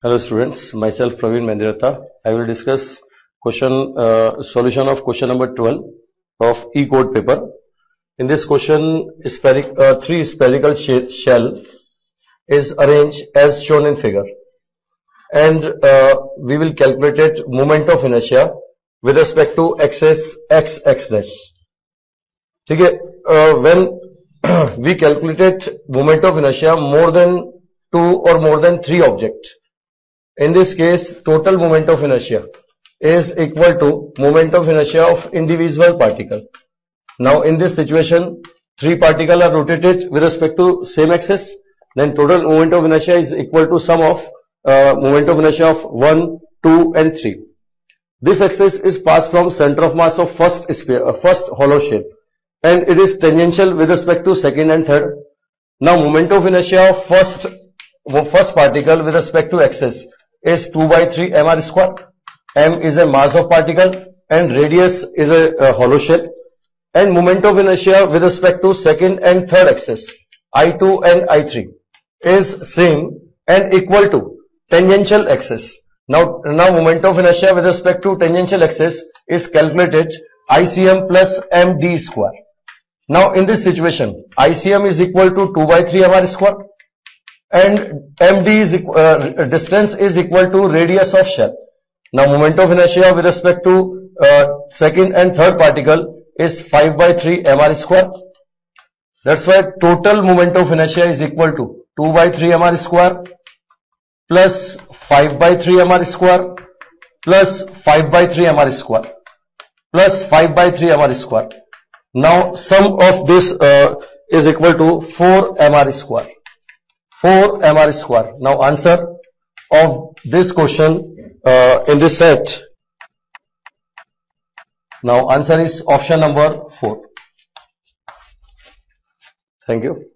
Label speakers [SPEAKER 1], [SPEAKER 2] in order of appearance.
[SPEAKER 1] Hello students, myself Praveen Mendiratha. I will discuss solution of question number 12 of E-code paper. In this question, three spherical shell is arranged as shown in figure, and we will calculate moment of inertia with respect to axis x dash. Okay, when we calculated moment of inertia more than two or more than three objects. In this case, total moment of inertia is equal to moment of inertia of individual particle. Now, in this situation, three particles are rotated with respect to same axis. Then total moment of inertia is equal to sum of moment of inertia of 1, 2 and 3. This axis is passed from center of mass of first hollow shell, and it is tangential with respect to second and third. Now, moment of inertia of first particle with respect to axis is 2 by 3 mr square. M is a mass of particle and radius is a hollow shell. And moment of inertia with respect to second and third axis, I2 and I3, is same and equal to tangential axis. Now moment of inertia with respect to tangential axis is calculated ICM plus MD square. Now in this situation, ICM is equal to 2 by 3 mr square and MD is distance is equal to radius of shell. Now moment of inertia with respect to second and third particle is 5 by 3 mr square. That's why total moment of inertia is equal to 2 by 3 mr square plus 5 by 3 mr square plus 5 by 3 mr square plus 5 by 3 mr square. Now sum of this is equal to 4 mr square. 4 mr square. Now answer of this question in this set. Now answer is option number 4. Thank you.